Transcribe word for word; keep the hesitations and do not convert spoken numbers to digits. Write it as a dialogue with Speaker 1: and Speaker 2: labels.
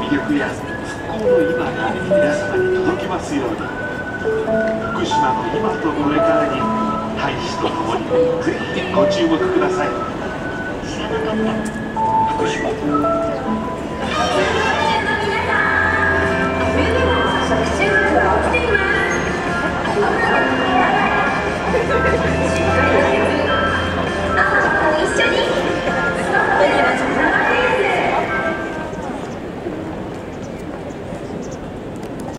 Speaker 1: 魅力や復興の今が皆様に届きますように。福島の今とこれからに大使と共にぜひご注目ください。
Speaker 2: 知らなかった。福島